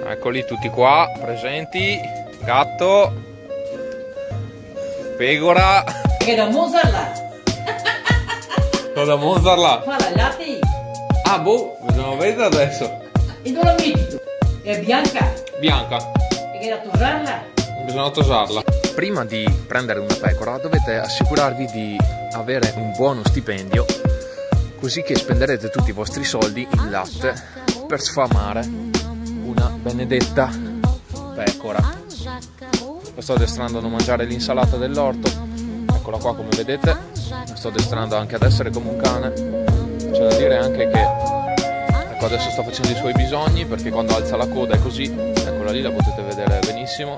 Eccoli tutti qua, presenti. Gatto, pecora. Che da Mozarla. Cosa mozzarla? Fa la latte. Ah boh, bisogna vedere adesso. E dove la metti? È bianca. Bianca. E che da tosarla. Bisogna tosarla. Prima di prendere una pecora dovete assicurarvi di avere un buono stipendio, così che spenderete tutti i vostri soldi in latte per sfamare una benedetta pecora. La sto addestrando a non mangiare l'insalata dell'orto. Eccola qua, come vedete. La sto addestrando anche ad essere come un cane. C'è da dire anche che ecco, adesso sta facendo i suoi bisogni, perché quando alza la coda è così. Eccola lì, la potete vedere benissimo.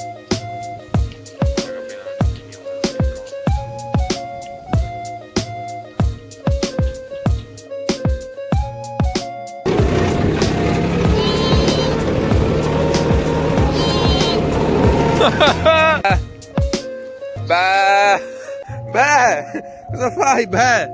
Beh, cosa fai? Beh.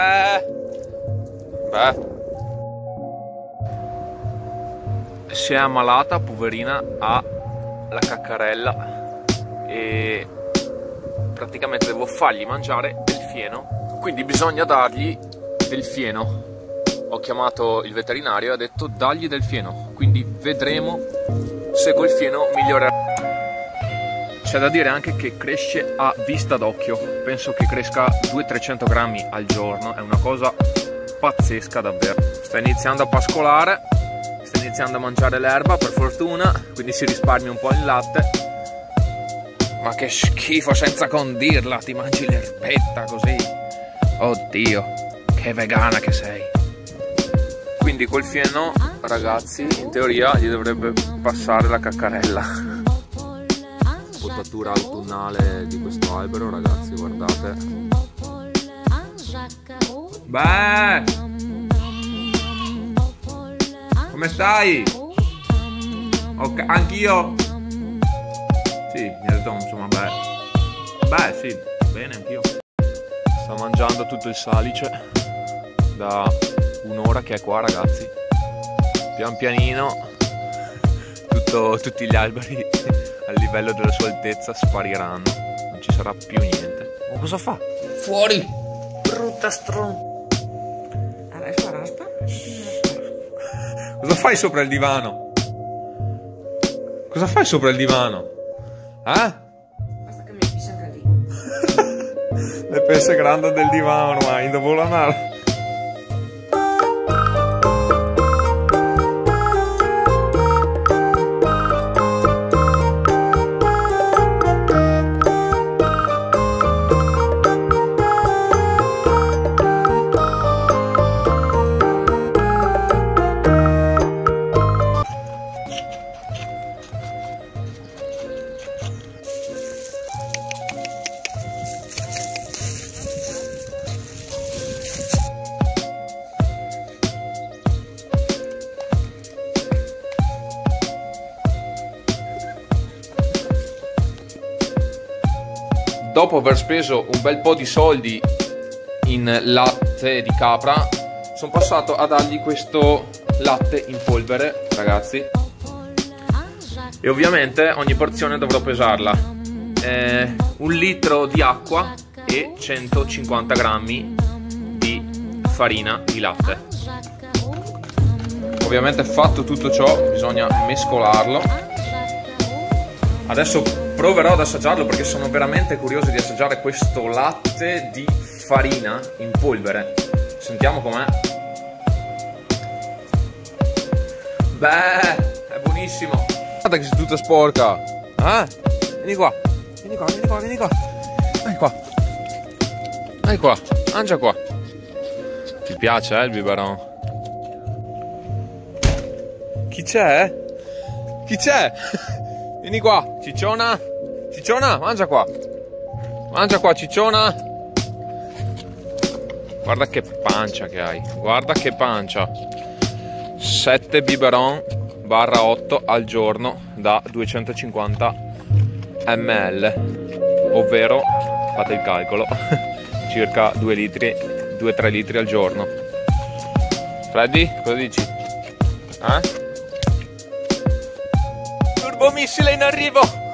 Si è ammalata, poverina, ha la caccarella e praticamente devo fargli mangiare del fieno, quindi bisogna dargli del fieno. Ho chiamato il veterinario e ha detto dagli del fieno, quindi vedremo se col fieno migliorerà. C'è da dire anche che cresce a vista d'occhio, penso che cresca 200-300 grammi al giorno, è una cosa pazzesca davvero. Sta iniziando a pascolare, sta iniziando a mangiare l'erba per fortuna, quindi si risparmia un po' il latte. Ma che schifo senza condirla, ti mangi l'erbetta così. Oddio, che vegana che sei. Quindi col fieno, ragazzi, in teoria gli dovrebbe passare la caccarella. Potatura autunnale di questo albero, ragazzi, guardate. Beh, come stai? Ok, anch'io. Sì, mi ha detto insomma beh sì, bene anch'io. Sta mangiando tutto il salice da un'ora che è qua, ragazzi. Pian pianino tutti gli alberi a livello della sua altezza spariranno, non ci sarà più niente. Ma cosa fa? Fuori! Brutta Cosa fai sopra il divano? Cosa fai sopra il divano? Basta che mi pisa anche lì. Le pese grandi del divano ormai, non vuole andare. Dopo aver speso un bel po' di soldi in latte di capra, sono passato a dargli questo latte in polvere, ragazzi. E ovviamente ogni porzione dovrò pesarla. 1 litro di acqua e 150 grammi di farina di latte. Ovviamente fatto tutto ciò bisogna mescolarlo. Adesso proverò ad assaggiarlo perché sono veramente curioso di assaggiare questo latte di farina in polvere. Sentiamo com'è. Beh, è buonissimo. Guarda che sei tutta sporca. Vieni qua. Vieni qua. Vieni qua. Mangia qua. Ti piace, il biberon? Chi c'è? Vieni qua, cicciona. Cicciona, mangia qua, cicciona. Guarda che pancia che hai. Guarda che pancia. 7 biberon barra 8 al giorno da 250 ml, ovvero, fate il calcolo, circa 2-3 litri al giorno. Freddy, cosa dici? turbo missile in arrivo.